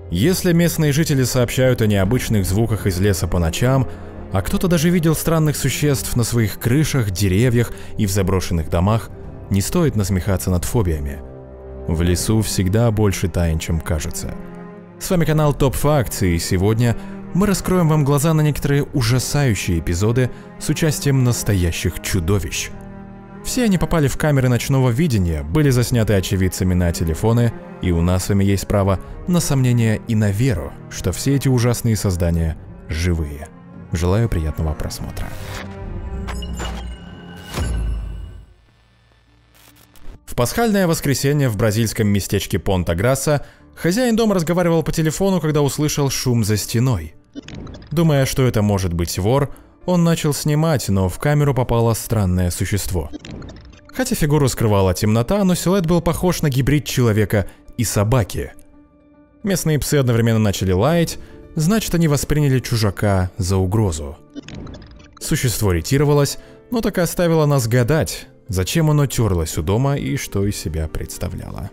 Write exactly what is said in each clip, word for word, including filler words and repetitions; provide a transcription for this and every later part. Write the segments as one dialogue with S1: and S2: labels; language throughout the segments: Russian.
S1: Если местные жители сообщают о необычных звуках из леса по ночам, а кто-то даже видел странных существ на своих крышах, деревьях и в заброшенных домах, не стоит насмехаться над фобиями. В лесу всегда больше тайн, чем кажется. С вами канал Топ Фактс, и сегодня мы раскроем вам глаза на некоторые ужасающие эпизоды с участием настоящих чудовищ. Все они попали в камеры ночного видения, были засняты очевидцами на телефоны, и у нас с вами есть право на сомнение и на веру, что все эти ужасные создания живые. Желаю приятного просмотра. В пасхальное воскресенье в бразильском местечке Понта-Граса хозяин дома разговаривал по телефону, когда услышал шум за стеной. Думая, что это может быть вор, он начал снимать, но в камеру попало странное существо. Хотя фигуру скрывала темнота, но силуэт был похож на гибрид человека и собаки. Местные псы одновременно начали лаять, значит, они восприняли чужака за угрозу. Существо ретировалось, но так и оставило нас гадать, зачем оно терлось у дома и что из себя представляло.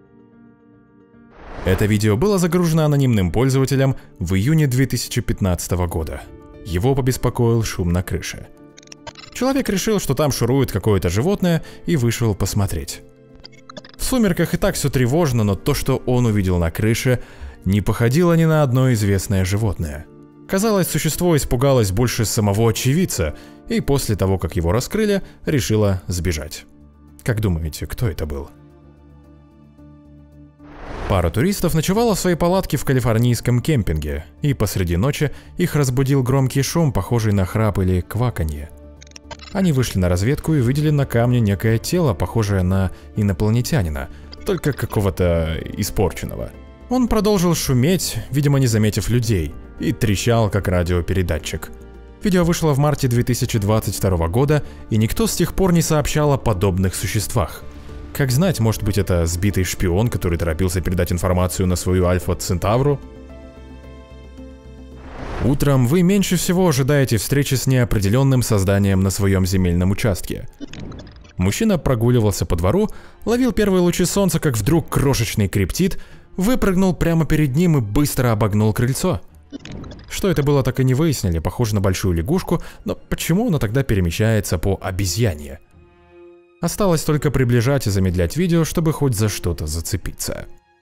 S1: Это видео было загружено анонимным пользователем в июне две тысячи пятнадцатого года. Его побеспокоил шум на крыше. Человек решил, что там шурует какое-то животное, и вышел посмотреть. В сумерках и так все тревожно, но то, что он увидел на крыше, не походило ни на одно известное животное. Казалось, существо испугалось больше самого очевидца, и после того, как его раскрыли, решило сбежать. Как думаете, кто это был? Пара туристов ночевала в своей палатке в калифорнийском кемпинге, и посреди ночи их разбудил громкий шум, похожий на храп или кваканье. Они вышли на разведку и увидели на камне некое тело, похожее на инопланетянина, только какого-то испорченного. Он продолжил шуметь, видимо, не заметив людей, и трещал, как радиопередатчик. Видео вышло в марте две тысячи двадцать второго года, и никто с тех пор не сообщал о подобных существах. Как знать, может быть, это сбитый шпион, который торопился передать информацию на свою Альфа Центавру? Утром вы меньше всего ожидаете встречи с неопределенным созданием на своем земельном участке. Мужчина прогуливался по двору, ловил первые лучи солнца, как вдруг крошечный криптид выпрыгнул прямо перед ним и быстро обогнул крыльцо. Что это было, так и не выяснили, похоже на большую лягушку, но почему она тогда перемещается по обезьянье? Осталось только приближать и замедлять видео, чтобы хоть за что-то зацепиться.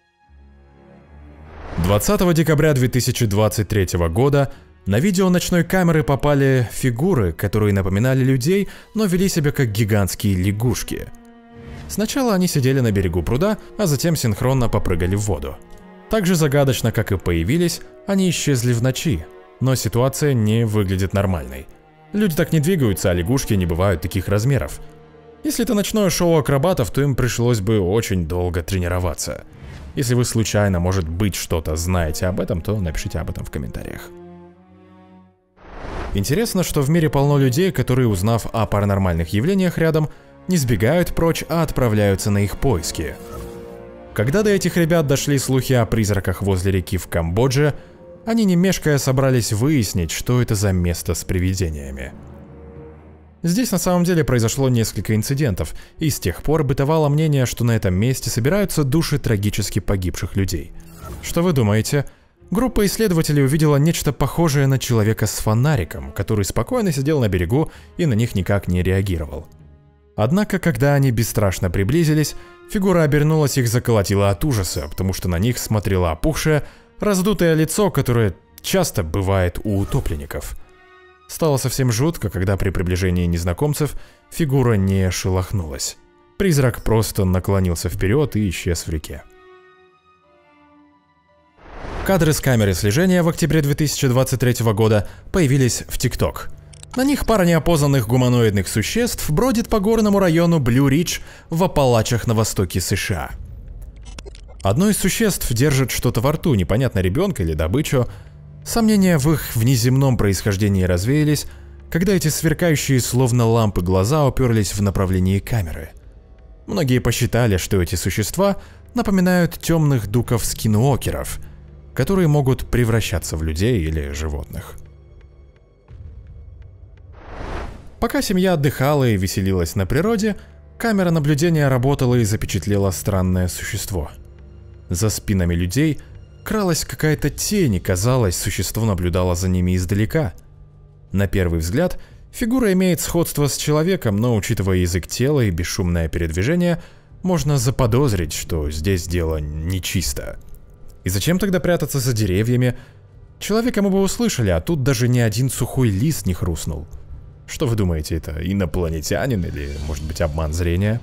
S1: двадцатого декабря две тысячи двадцать третьего года на видео ночной камеры попали фигуры, которые напоминали людей, но вели себя как гигантские лягушки. Сначала они сидели на берегу пруда, а затем синхронно попрыгали в воду. Так же загадочно, как и появились, они исчезли в ночи, но ситуация не выглядит нормальной. Люди так не двигаются, а лягушки не бывают таких размеров. Если это ночное шоу акробатов, то им пришлось бы очень долго тренироваться. Если вы случайно, может быть, что-то знаете об этом, то напишите об этом в комментариях. Интересно, что в мире полно людей, которые, узнав о паранормальных явлениях рядом, не сбегают прочь, а отправляются на их поиски. Когда до этих ребят дошли слухи о призраках возле реки в Камбодже, они не мешкая собрались выяснить, что это за место с привидениями. Здесь на самом деле произошло несколько инцидентов, и с тех пор бытовало мнение, что на этом месте собираются души трагически погибших людей. Что вы думаете? Группа исследователей увидела нечто похожее на человека с фонариком, который спокойно сидел на берегу и на них никак не реагировал. Однако, когда они бесстрашно приблизились, фигура обернулась и их заколотила от ужаса, потому что на них смотрело опухшее, раздутое лицо, которое часто бывает у утопленников. Стало совсем жутко, когда при приближении незнакомцев фигура не шелохнулась. Призрак просто наклонился вперед и исчез в реке. Кадры с камеры слежения в октябре две тысячи двадцать третьего года появились в ТикТок. На них пара неопознанных гуманоидных существ бродит по горному району Блю-Ридж в Апалачах на востоке США. Одно из существ держит что-то во рту, непонятно, ребенка или добычу. Сомнения в их внеземном происхождении развеялись, когда эти сверкающие словно лампы глаза уперлись в направлении камеры. Многие посчитали, что эти существа напоминают темных дуков-скинуокеров, которые могут превращаться в людей или животных. Пока семья отдыхала и веселилась на природе, камера наблюдения работала и запечатлела странное существо. За спинами людей кралась какая-то тень, и казалось, существо наблюдало за ними издалека. На первый взгляд, фигура имеет сходство с человеком, но учитывая язык тела и бесшумное передвижение, можно заподозрить, что здесь дело нечисто. И зачем тогда прятаться за деревьями? Человека мы бы услышали, а тут даже ни один сухой лист не хрустнул. Что вы думаете, это инопланетянин или, может быть, обман зрения?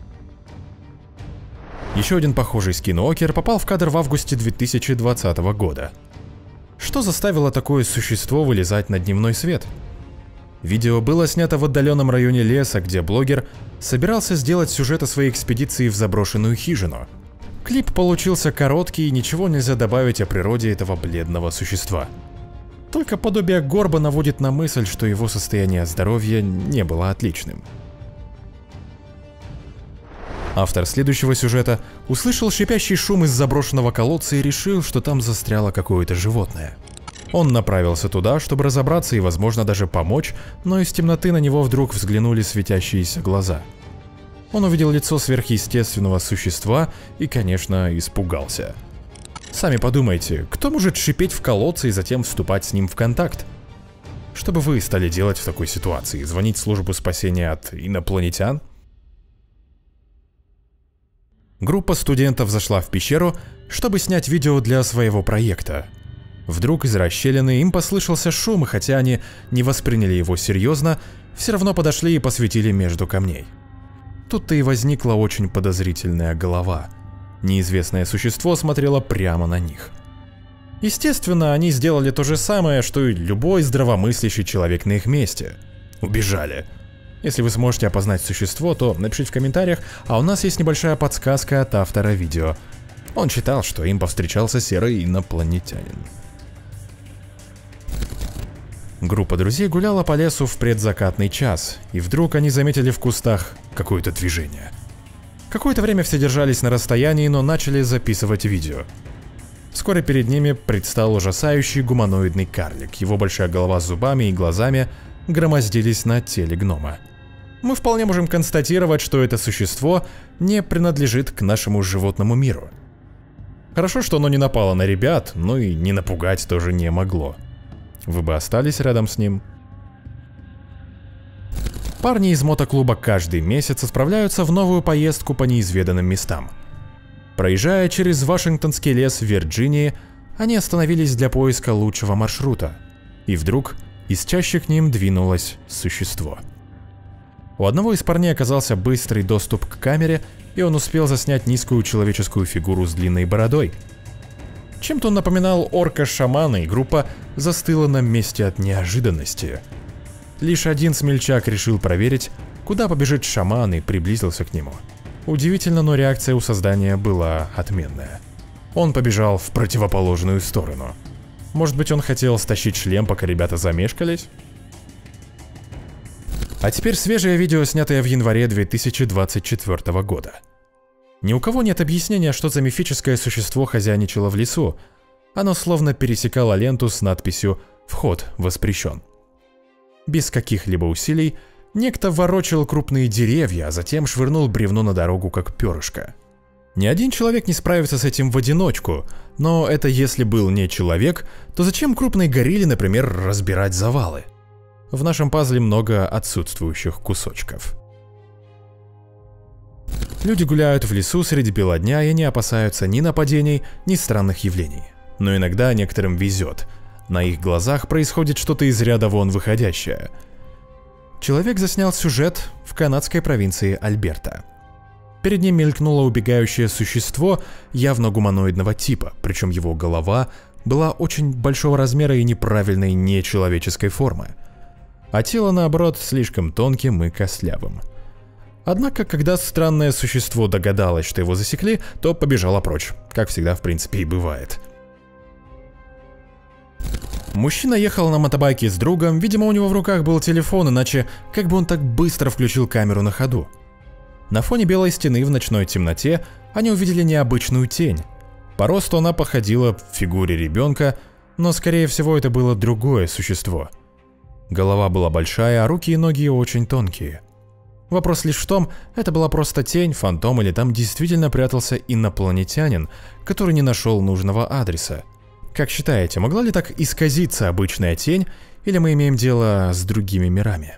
S1: Еще один похожий скинуокер попал в кадр в августе две тысячи двадцатого года. Что заставило такое существо вылезать на дневной свет? Видео было снято в отдаленном районе леса, где блогер собирался сделать сюжет о своей экспедиции в заброшенную хижину. Клип получился короткий, и ничего нельзя добавить о природе этого бледного существа. Только подобие горба наводит на мысль, что его состояние здоровья не было отличным. Автор следующего сюжета услышал шипящий шум из заброшенного колодца и решил, что там застряло какое-то животное. Он направился туда, чтобы разобраться и, возможно, даже помочь, но из темноты на него вдруг взглянули светящиеся глаза. Он увидел лицо сверхъестественного существа и, конечно, испугался. Сами подумайте, кто может шипеть в колодце и затем вступать с ним в контакт? Что бы вы стали делать в такой ситуации? Звонить в службу спасения от инопланетян? Группа студентов зашла в пещеру, чтобы снять видео для своего проекта. Вдруг из расщелины им послышался шум, и хотя они не восприняли его серьезно, все равно подошли и посветили между камней. Тут-то и возникла очень подозрительная голова. Неизвестное существо смотрело прямо на них. Естественно, они сделали то же самое, что и любой здравомыслящий человек на их месте. Убежали. Если вы сможете опознать существо, то напишите в комментариях, а у нас есть небольшая подсказка от автора видео. Он считал, что им повстречался серый инопланетянин. Группа друзей гуляла по лесу в предзакатный час, и вдруг они заметили в кустах какое-то движение. Какое-то время все держались на расстоянии, но начали записывать видео. Вскоре перед ними предстал ужасающий гуманоидный карлик. Его большая голова с зубами и глазами громоздились на теле гнома. Мы вполне можем констатировать, что это существо не принадлежит к нашему животному миру. Хорошо, что оно не напало на ребят, но и не напугать тоже не могло. Вы бы остались рядом с ним? Парни из мотоклуба каждый месяц отправляются в новую поездку по неизведанным местам. Проезжая через Вашингтонский лес в Вирджинии, они остановились для поиска лучшего маршрута. И вдруг из чащи к ним двинулось существо. У одного из парней оказался быстрый доступ к камере, и он успел заснять низкую человеческую фигуру с длинной бородой. Чем-то он напоминал орка-шамана, и группа застыла на месте от неожиданности. Лишь один смельчак решил проверить, куда побежит шаман, и приблизился к нему. Удивительно, но реакция у создания была отменная. Он побежал в противоположную сторону. Может быть, он хотел стащить шлем, пока ребята замешкались? А теперь свежее видео, снятое в январе две тысячи двадцать четвёртого года. Ни у кого нет объяснения, что за мифическое существо хозяйничало в лесу. Оно словно пересекало ленту с надписью «Вход воспрещен». Без каких-либо усилий некто ворочал крупные деревья, а затем швырнул бревно на дорогу как перышко. Ни один человек не справится с этим в одиночку, но это если был не человек, то зачем крупной горилле, например, разбирать завалы? В нашем пазле много отсутствующих кусочков. Люди гуляют в лесу среди бела дня и не опасаются ни нападений, ни странных явлений. Но иногда некоторым везет. На их глазах происходит что-то из ряда вон выходящее. Человек заснял сюжет в канадской провинции Альберта. Перед ним мелькнуло убегающее существо явно гуманоидного типа, причем его голова была очень большого размера и неправильной нечеловеческой формы, а тело, наоборот, слишком тонким и костлявым. Однако, когда странное существо догадалось, что его засекли, то побежало прочь, как всегда, в принципе, и бывает. Мужчина ехал на мотобайке с другом, видимо, у него в руках был телефон, иначе как бы он так быстро включил камеру на ходу. На фоне белой стены в ночной темноте они увидели необычную тень. По росту она походила в фигуре ребенка, но скорее всего это было другое существо. Голова была большая, а руки и ноги очень тонкие. Вопрос лишь в том, это была просто тень, фантом или там действительно прятался инопланетянин, который не нашел нужного адреса. Как считаете, могла ли так исказиться обычная тень, или мы имеем дело с другими мирами?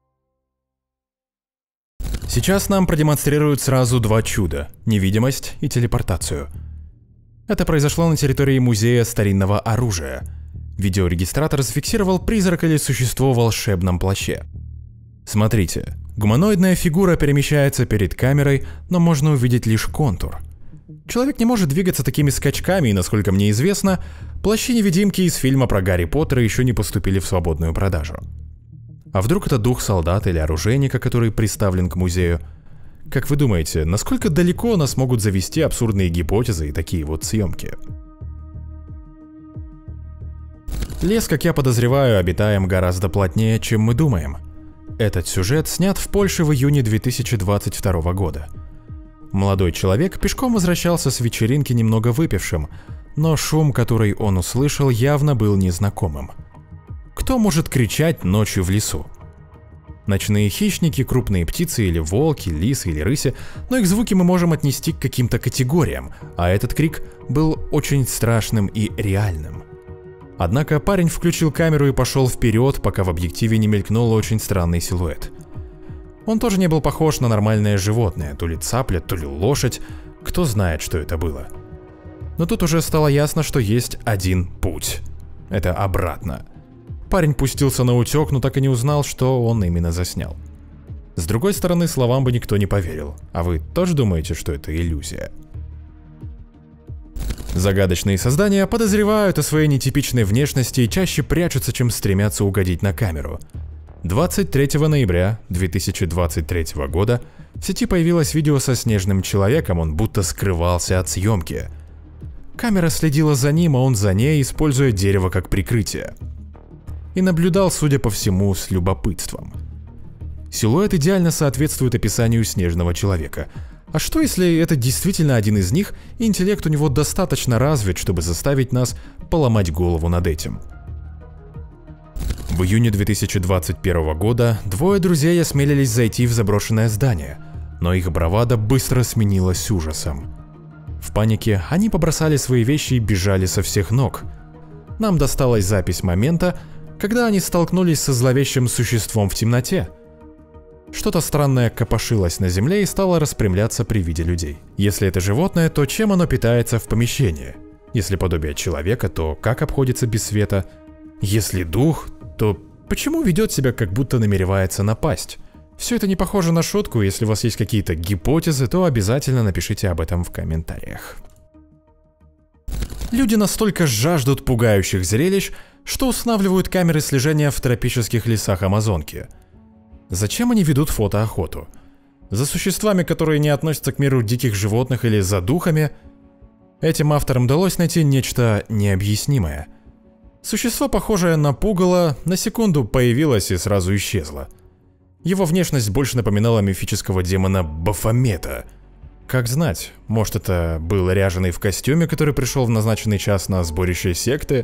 S1: Сейчас нам продемонстрируют сразу два чуда – невидимость и телепортацию. Это произошло на территории музея старинного оружия. Видеорегистратор зафиксировал призрак или существо в волшебном плаще. Смотрите, гуманоидная фигура перемещается перед камерой, но можно увидеть лишь контур. Человек не может двигаться такими скачками, и, насколько мне известно, плащи-невидимки из фильма про Гарри Поттера еще не поступили в свободную продажу. А вдруг это дух солдата или оружейника, который приставлен к музею? Как вы думаете, насколько далеко нас могут завести абсурдные гипотезы и такие вот съемки? Лес, как я подозреваю, обитаем гораздо плотнее, чем мы думаем. Этот сюжет снят в Польше в июне две тысячи двадцать второго года. Молодой человек пешком возвращался с вечеринки немного выпившим, но шум, который он услышал, явно был незнакомым. Кто может кричать ночью в лесу? Ночные хищники, крупные птицы или волки, лисы или рыси, но их звуки мы можем отнести к каким-то категориям, а этот крик был очень страшным и реальным. Однако парень включил камеру и пошел вперед, пока в объективе не мелькнул очень странный силуэт. Он тоже не был похож на нормальное животное, то ли цапля, то ли лошадь, кто знает, что это было. Но тут уже стало ясно, что есть один путь. Это обратно. Парень пустился на утек, но так и не узнал, что он именно заснял. С другой стороны, словам бы никто не поверил. А вы тоже думаете, что это иллюзия? Загадочные создания подозревают о своей нетипичной внешности и чаще прячутся, чем стремятся угодить на камеру. двадцать третьего ноября две тысячи двадцать третьего года в сети появилось видео со снежным человеком, он будто скрывался от съемки. Камера следила за ним, а он за ней, используя дерево как прикрытие. И наблюдал, судя по всему, с любопытством. Силуэт идеально соответствует описанию снежного человека. А что если это действительно один из них, и интеллект у него достаточно развит, чтобы заставить нас поломать голову над этим? В июне две тысячи двадцать первого года двое друзей осмелились зайти в заброшенное здание, но их бравада быстро сменилась ужасом. В панике они побросали свои вещи и бежали со всех ног. Нам досталась запись момента, когда они столкнулись со зловещим существом в темноте. Что-то странное копошилось на земле и стало распрямляться при виде людей. Если это животное, то чем оно питается в помещении? Если подобие человека, то как обходится без света? Если дух, то почему ведет себя, как будто намеревается напасть? Все это не похоже на шутку, если у вас есть какие-то гипотезы, то обязательно напишите об этом в комментариях. Люди настолько жаждут пугающих зрелищ, что устанавливают камеры слежения в тропических лесах Амазонки. Зачем они ведут фотоохоту? За существами, которые не относятся к миру диких животных, или за духами? Этим авторам удалось найти нечто необъяснимое. Существо, похожее на пугало, на секунду появилось и сразу исчезло. Его внешность больше напоминала мифического демона Бафомета. Как знать, может, это был ряженый в костюме, который пришел в назначенный час на сборище секты?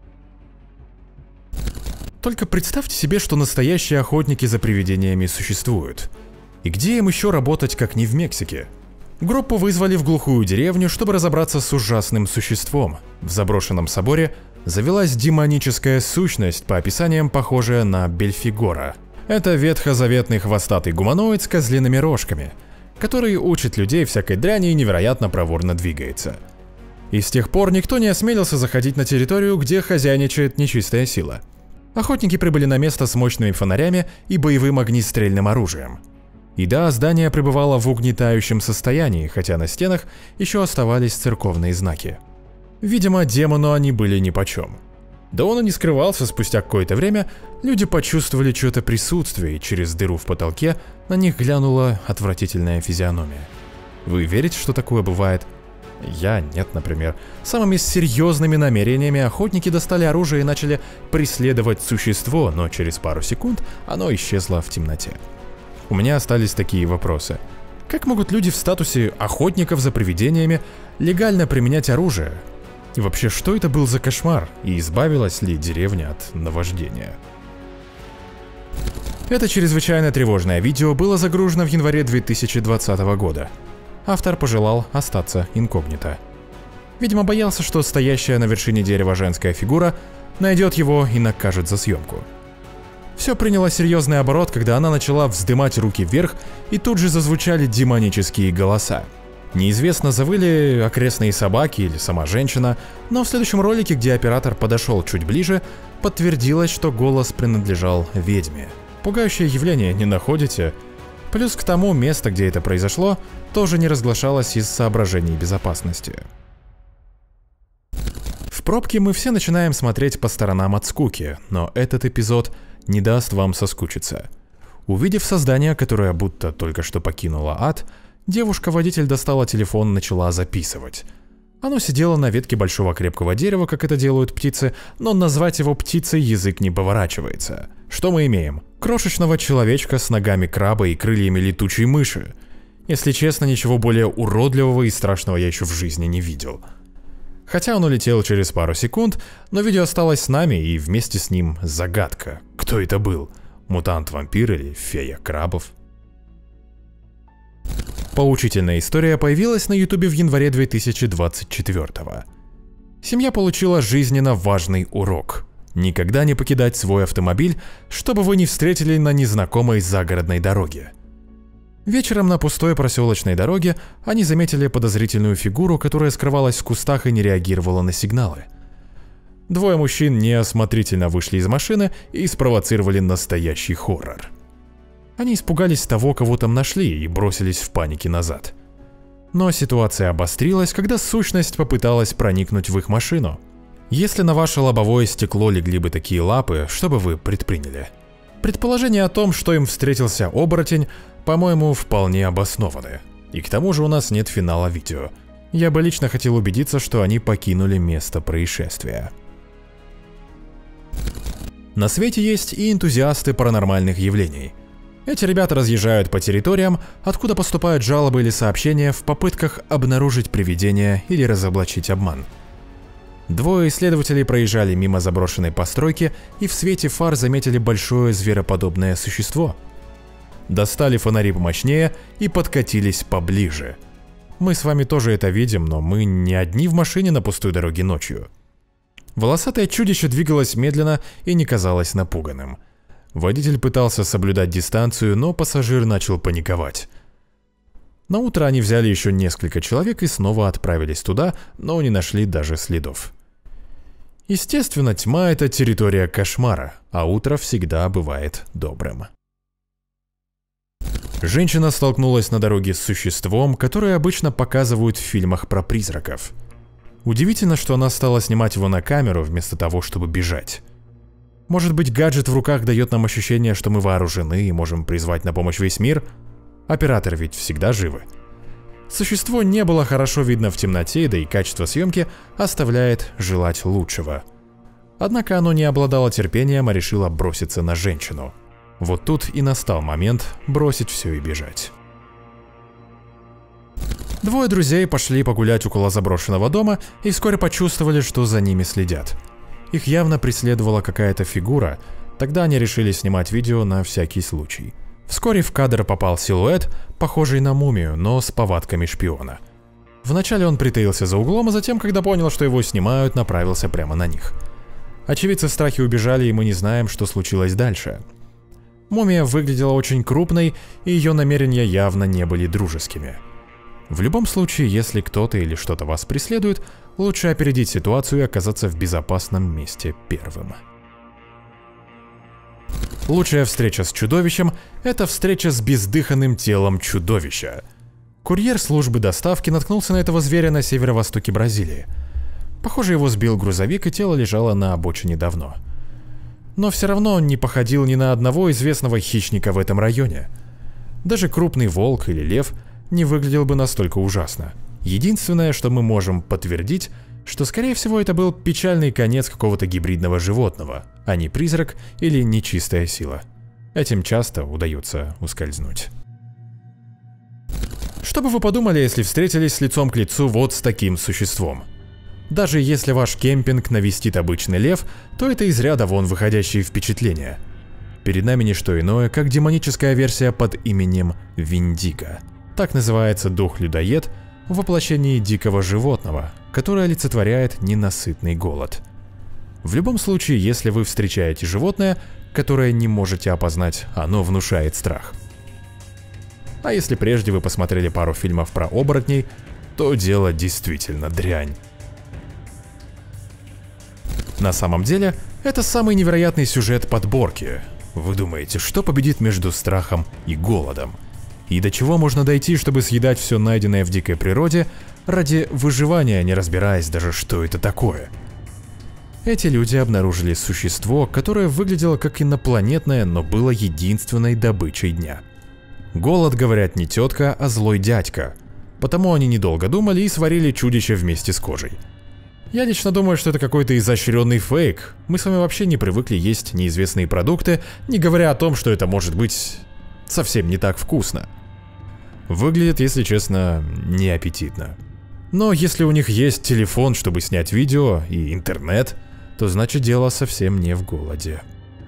S1: Только представьте себе, что настоящие охотники за привидениями существуют. И где им еще работать, как не в Мексике? Группу вызвали в глухую деревню, чтобы разобраться с ужасным существом. В заброшенном соборе завелась демоническая сущность, по описаниям похожая на Бельфигора. Это ветхозаветный хвостатый гуманоид с козлиными рожками, который учит людей всякой дряни и невероятно проворно двигается. И с тех пор никто не осмелился заходить на территорию, где хозяйничает нечистая сила. Охотники прибыли на место с мощными фонарями и боевым огнестрельным оружием. И да, здание пребывало в угнетающем состоянии, хотя на стенах еще оставались церковные знаки. Видимо, демону они были нипочем. Да он и не скрывался, спустя какое-то время люди почувствовали чье-то присутствие, и через дыру в потолке на них глянула отвратительная физиономия. Вы верите, что такое бывает? Я нет, например. Самыми серьезными намерениями охотники достали оружие и начали преследовать существо, но через пару секунд оно исчезло в темноте. У меня остались такие вопросы. Как могут люди в статусе охотников за привидениями легально применять оружие? И вообще, что это был за кошмар? И избавилась ли деревня от наваждения? Это чрезвычайно тревожное видео было загружено в январе две тысячи двадцатого года. Автор пожелал остаться инкогнито. Видимо, боялся, что стоящая на вершине дерева женская фигура найдет его и накажет за съемку. Все приняло серьезный оборот, когда она начала вздымать руки вверх, и тут же зазвучали демонические голоса. Неизвестно, завыли окрестные собаки или сама женщина, но в следующем ролике, где оператор подошел чуть ближе, подтвердилось, что голос принадлежал ведьме. Пугающее явление, не находите? Плюс к тому, место, где это произошло, тоже не разглашалось из соображений безопасности. В пробке мы все начинаем смотреть по сторонам от скуки, но этот эпизод не даст вам соскучиться. Увидев создание, которое будто только что покинуло ад, девушка-водитель достала телефон и начала записывать. Оно сидело на ветке большого крепкого дерева, как это делают птицы, но назвать его птицей язык не поворачивается. Что мы имеем? Крошечного человечка с ногами краба и крыльями летучей мыши. Если честно, ничего более уродливого и страшного я еще в жизни не видел. Хотя он улетел через пару секунд, но видео осталось с нами, и вместе с ним загадка. Кто это был? Мутант-вампир или фея крабов? Поучительная история появилась на ютубе в январе две тысячи двадцать четвёртого. Семья получила жизненно важный урок. Никогда не покидать свой автомобиль, чтобы вы не встретили на незнакомой загородной дороге. Вечером на пустой проселочной дороге они заметили подозрительную фигуру, которая скрывалась в кустах и не реагировала на сигналы. Двое мужчин неосмотрительно вышли из машины и спровоцировали настоящий хоррор. Они испугались того, кого там нашли, и бросились в панике назад. Но ситуация обострилась, когда сущность попыталась проникнуть в их машину. Если на ваше лобовое стекло легли бы такие лапы, что бы вы предприняли? Предположение о том, что им встретился оборотень, по-моему, вполне обоснованы. И к тому же у нас нет финала видео. Я бы лично хотел убедиться, что они покинули место происшествия. На свете есть и энтузиасты паранормальных явлений. Эти ребята разъезжают по территориям, откуда поступают жалобы или сообщения в попытках обнаружить привидения или разоблачить обман. Двое исследователей проезжали мимо заброшенной постройки и в свете фар заметили большое звероподобное существо. Достали фонари помощнее и подкатились поближе. Мы с вами тоже это видим, но мы не одни в машине на пустой дороге ночью. Волосатое чудище двигалось медленно и не казалось напуганным. Водитель пытался соблюдать дистанцию, но пассажир начал паниковать. На утро они взяли еще несколько человек и снова отправились туда, но не нашли даже следов. Естественно, тьма — это территория кошмара, а утро всегда бывает добрым. Женщина столкнулась на дороге с существом, которое обычно показывают в фильмах про призраков. Удивительно, что она стала снимать его на камеру вместо того, чтобы бежать. Может быть, гаджет в руках дает нам ощущение, что мы вооружены и можем призвать на помощь весь мир? Операторы ведь всегда живы. Существо не было хорошо видно в темноте, да и качество съемки оставляет желать лучшего. Однако оно не обладало терпением, а решило броситься на женщину. Вот тут и настал момент бросить все и бежать. Двое друзей пошли погулять около заброшенного дома и вскоре почувствовали, что за ними следят. Их явно преследовала какая-то фигура, тогда они решили снимать видео на всякий случай. Вскоре в кадр попал силуэт, похожий на мумию, но с повадками шпиона. Вначале он притаился за углом, а затем, когда понял, что его снимают, направился прямо на них. Очевидцы в страхе убежали, и мы не знаем, что случилось дальше. Мумия выглядела очень крупной, и ее намерения явно не были дружескими. В любом случае, если кто-то или что-то вас преследует, лучше опередить ситуацию и оказаться в безопасном месте первым. Лучшая встреча с чудовищем – это встреча с бездыханным телом чудовища. Курьер службы доставки наткнулся на этого зверя на северо-востоке Бразилии. Похоже, его сбил грузовик, и тело лежало на обочине давно. Но все равно он не походил ни на одного известного хищника в этом районе. Даже крупный волк или лев не выглядел бы настолько ужасно. Единственное, что мы можем подтвердить, что скорее всего это был печальный конец какого-то гибридного животного, а не призрак или нечистая сила. Этим часто удается ускользнуть. Что бы вы подумали, если встретились лицом к лицу вот с таким существом? Даже если ваш кемпинг навестит обычный лев, то это из ряда вон выходящие впечатления. перед нами не что иное, как демоническая версия под именем Виндиго. Так называется дух-людоед в воплощении дикого животного, которое олицетворяет ненасытный голод. В любом случае, если вы встречаете животное, которое не можете опознать, оно внушает страх. А если прежде вы посмотрели пару фильмов про оборотней, то дело действительно дрянь. На самом деле, это самый невероятный сюжет подборки. Вы думаете, что победит между страхом и голодом? И до чего можно дойти, чтобы съедать все найденное в дикой природе ради выживания, не разбираясь даже, что это такое? Эти люди обнаружили существо, которое выглядело как инопланетное, но было единственной добычей дня. Голод, говорят, не тетка, а злой дядька. Потому они недолго думали и сварили чудище вместе с кожей. Я лично думаю, что это какой-то изощренный фейк. Мы с вами вообще не привыкли есть неизвестные продукты, не говоря о том, что это может быть совсем не так вкусно. Выглядит, если честно, неаппетитно. Но если у них есть телефон, чтобы снять видео, и интернет, то значит дело совсем не в голоде.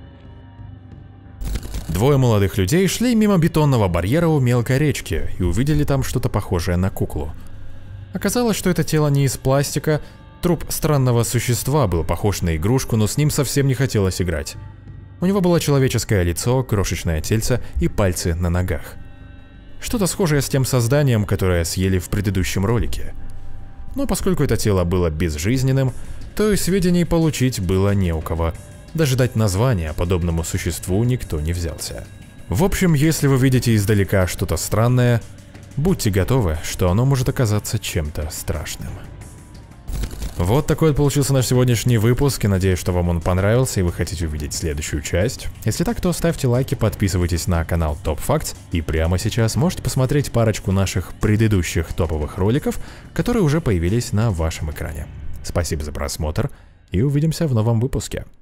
S1: Двое молодых людей шли мимо бетонного барьера у мелкой речки и увидели там что-то похожее на куклу. Оказалось, что это тело не из пластика, труп странного существа был похож на игрушку, но с ним совсем не хотелось играть. У него было человеческое лицо, крошечное тельце и пальцы на ногах. Что-то схожее с тем созданием, которое съели в предыдущем ролике. Но поскольку это тело было безжизненным, то и сведений получить было не у кого. Даже дать название подобному существу никто не взялся. В общем, если вы видите издалека что-то странное, будьте готовы, что оно может оказаться чем-то страшным. Вот такой вот получился наш сегодняшний выпуск, и надеюсь, что вам он понравился и вы хотите увидеть следующую часть. Если так, то ставьте лайки, подписывайтесь на канал Top Facts, и прямо сейчас можете посмотреть парочку наших предыдущих топовых роликов, которые уже появились на вашем экране. Спасибо за просмотр, и увидимся в новом выпуске.